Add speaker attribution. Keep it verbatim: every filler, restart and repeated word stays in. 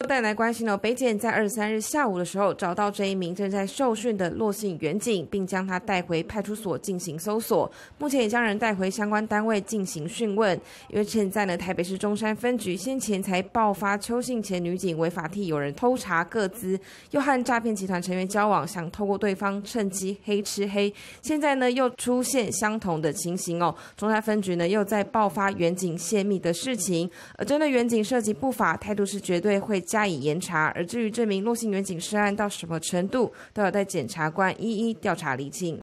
Speaker 1: 带来关心哦，北检在二十三日下午的时候找到这一名正在受训的骆姓员警，并将他带回派出所进行搜索。目前也将人带回相关单位进行讯问。因为现在呢，台北市中山分局先前才爆发邱姓前女警违法替有人偷查个资，又和诈骗集团成员交往，想透过对方趁机黑吃黑。现在呢，又出现相同的情形哦。中山分局呢，又在爆发员警泄密的事情，而针对员警涉及不法，态度是绝对会加以严查。而至于这名骆姓员警涉案到什么程度，都要待检察官一一调查厘清。